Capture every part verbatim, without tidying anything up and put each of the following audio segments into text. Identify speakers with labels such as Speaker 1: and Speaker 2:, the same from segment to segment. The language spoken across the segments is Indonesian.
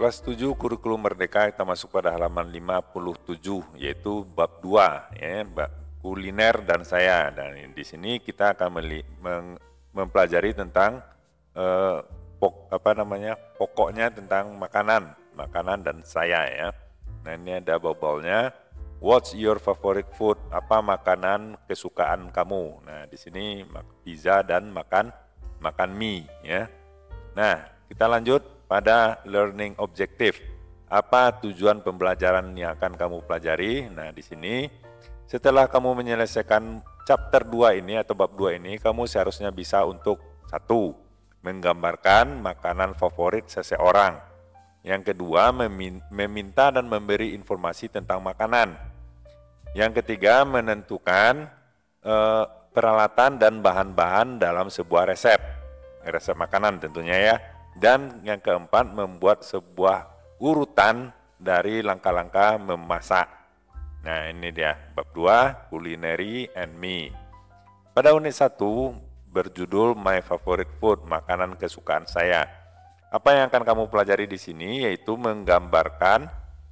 Speaker 1: Kelas tujuh Kurikulum Merdeka, kita masuk pada halaman lima puluh tujuh, yaitu bab dua, ya, bab kuliner dan saya. Dan di sini kita akan meli, meng, mempelajari tentang eh, pok, apa namanya pokoknya tentang makanan, makanan dan saya, ya. Nah, ini ada bubble-nya. What's your favorite food? Apa makanan kesukaan kamu? Nah, di sini pizza dan makan makan mie, ya. Nah, kita lanjut pada learning objective. Apa tujuan pembelajaran yang akan kamu pelajari? Nah, di sini setelah kamu menyelesaikan chapter dua ini atau bab dua ini, kamu seharusnya bisa untuk satu, menggambarkan makanan favorit seseorang. Yang kedua, meminta dan memberi informasi tentang makanan. Yang ketiga, menentukan eh, peralatan dan bahan-bahan dalam sebuah resep. Resep makanan tentunya, ya. Dan yang keempat, membuat sebuah urutan dari langkah-langkah memasak. Nah, ini dia bab dua, culinary and me. Pada unit satu berjudul My Favorite Food, makanan kesukaan saya. Apa yang akan kamu pelajari di sini yaitu menggambarkan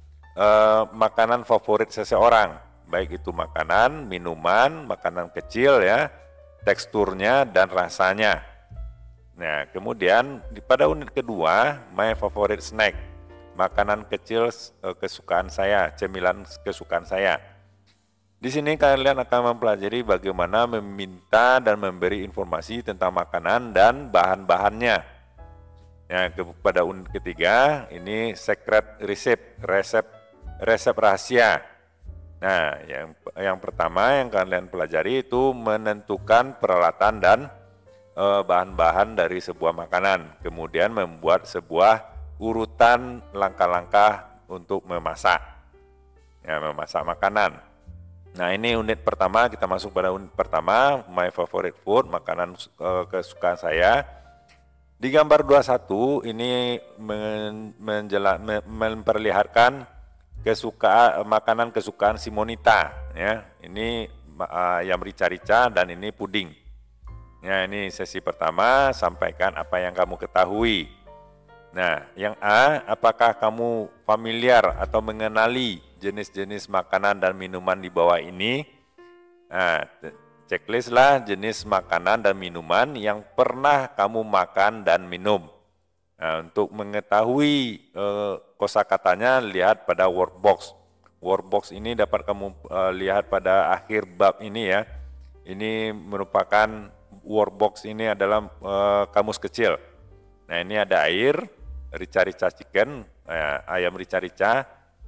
Speaker 1: eh, makanan favorit seseorang, baik itu makanan, minuman, makanan kecil, ya, teksturnya dan rasanya. Nah, kemudian pada unit kedua, my favorite snack, makanan kecil kesukaan saya, cemilan kesukaan saya. Di sini kalian akan mempelajari bagaimana meminta dan memberi informasi tentang makanan dan bahan-bahannya. Nah, pada unit ketiga, ini secret recipe, resep resep rahasia. Nah, yang yang pertama yang kalian pelajari itu menentukan peralatan dan bahan-bahan dari sebuah makanan, kemudian membuat sebuah urutan langkah-langkah untuk memasak, ya, memasak makanan. Nah, ini unit pertama, kita masuk pada unit pertama, my favorite food, makanan uh, kesukaan saya. Di gambar dua puluh satu ini men, menjela, memperlihatkan kesukaan makanan kesukaan si Monita, ya. Ini uh, ayam rica-rica dan ini puding. Ya, ini sesi pertama, sampaikan apa yang kamu ketahui. Nah, yang A, apakah kamu familiar atau mengenali jenis-jenis makanan dan minuman di bawah ini? Nah, checklistlah jenis makanan dan minuman yang pernah kamu makan dan minum. Nah, untuk mengetahui eh, kosakatanya, lihat pada workbox. Workbox ini dapat kamu eh, lihat pada akhir bab ini, ya. Ini merupakan workbox, ini adalah uh, kamus kecil. Nah, ini ada air, rica-rica chicken, uh, ayam rica-rica,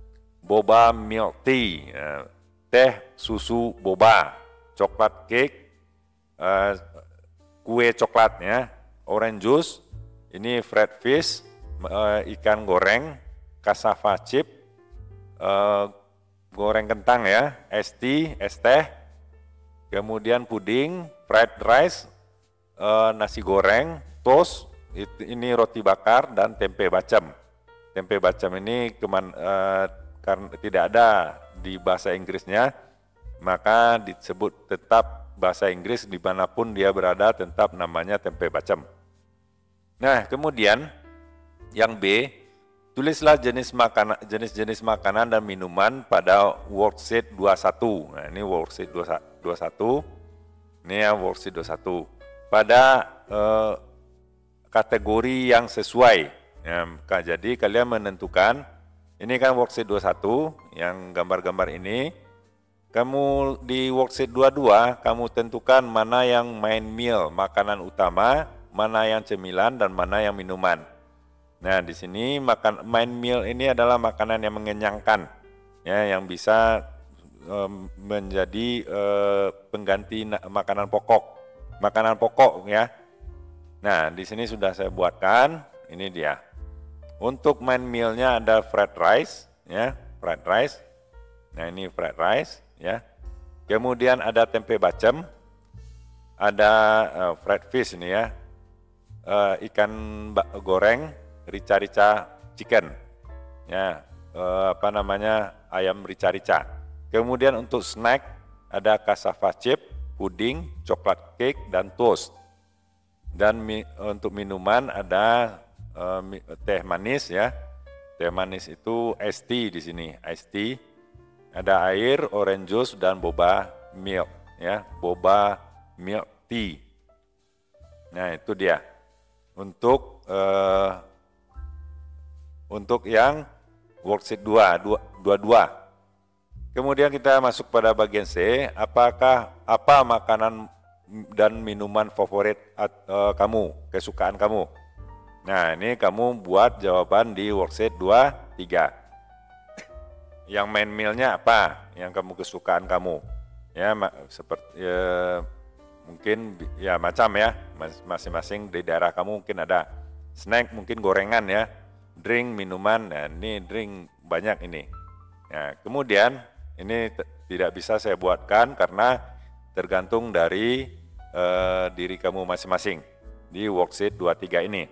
Speaker 1: boba milk tea, uh, teh susu boba, coklat cake, uh, kue coklatnya, orange juice, ini fried fish, uh, ikan goreng, cassava chip, uh, goreng kentang, ya, es tea, es teh, kemudian puding, fried rice, uh, nasi goreng, toast, ini roti bakar, dan tempe bacem. Tempe bacem ini keman, uh, karena tidak ada di bahasa Inggrisnya, maka disebut tetap bahasa Inggris dimanapun dia berada, tetap namanya tempe bacem. Nah, kemudian yang B, tulislah jenis makanan, jenis-jenis makanan dan minuman pada worksheet dua puluh satu. Nah, ini worksheet dua puluh satu. Ini yang worksheet dua puluh satu. Pada eh, kategori yang sesuai. Ya, jadi kalian menentukan, ini kan worksheet dua puluh satu, yang gambar-gambar ini. Kamu di worksheet dua puluh dua, kamu tentukan mana yang main meal, makanan utama, mana yang cemilan, dan mana yang minuman. Nah, di sini makan main meal ini adalah makanan yang mengenyangkan, ya, yang bisa um, menjadi uh, pengganti makanan pokok, makanan pokok, ya. Nah, di sini sudah saya buatkan, ini dia. Untuk main mealnya ada fried rice, ya, fried rice. Nah, ini fried rice, ya. Kemudian ada tempe bacem, ada uh, fried fish ini, ya, uh, ikan goreng, rica-rica chicken, ya, uh, apa namanya ayam rica-rica. Kemudian untuk snack ada cassava chip, puding, coklat cake, dan toast. Dan mi, untuk minuman ada uh, teh manis, ya, Teh manis itu iced tea di sini, iced tea. Ada air, orange juice dan boba milk, ya, boba milk tea. Nah, itu dia. Untuk eh, untuk yang worksheet dua, dua dua. Kemudian kita masuk pada bagian C, apakah apa makanan dan minuman favorit uh, kamu, kesukaan kamu. Nah, ini kamu buat jawaban di worksheet dua tiga. Yang main meal-nya apa? Yang kamu kesukaan kamu. Ya, seperti ya, mungkin ya macam ya, masing-masing di daerah kamu mungkin ada snack, mungkin gorengan ya, drink, minuman. Nah, ini drink banyak ini. Nah, kemudian ini tidak bisa saya buatkan karena tergantung dari uh, diri kamu masing-masing di worksheet dua tiga ini.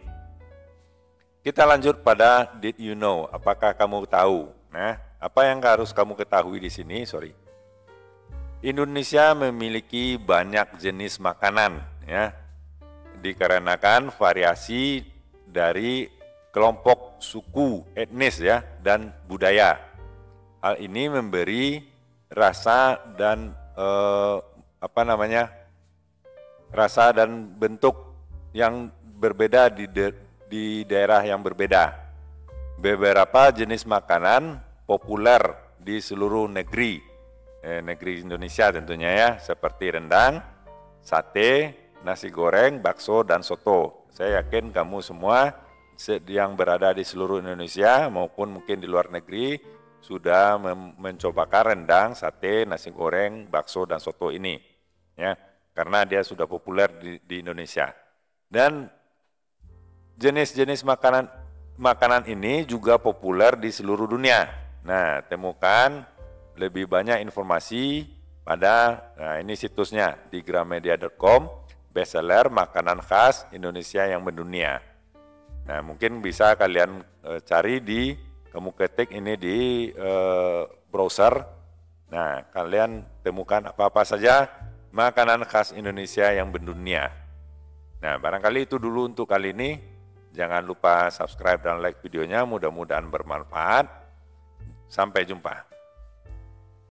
Speaker 1: Kita lanjut pada did you know, apakah kamu tahu? Nah, apa yang harus kamu ketahui di sini? Sorry. Indonesia memiliki banyak jenis makanan, ya, dikarenakan variasi dari kelompok suku, etnis, ya, dan budaya. Hal ini memberi rasa dan eh, apa namanya, rasa dan bentuk yang berbeda di, de, di daerah yang berbeda. Beberapa jenis makanan populer di seluruh negeri, eh, negeri Indonesia tentunya ya, seperti rendang, sate, nasi goreng, bakso, dan soto. Saya yakin kamu semua yang berada di seluruh Indonesia maupun mungkin di luar negeri sudah mencobakan rendang, sate, nasi goreng, bakso, dan soto ini, ya, karena dia sudah populer di, di Indonesia. Dan jenis-jenis makanan makanan ini juga populer di seluruh dunia. Nah, temukan lebih banyak informasi pada, nah ini situsnya di gramedia dot com, bestseller makanan khas Indonesia yang mendunia. Nah, mungkin bisa kalian e, cari di kamu ketik ini di uh, browser. Nah, kalian temukan apa-apa saja makanan khas Indonesia yang mendunia. Nah, barangkali itu dulu untuk kali ini. Jangan lupa subscribe dan like videonya, mudah-mudahan bermanfaat. Sampai jumpa.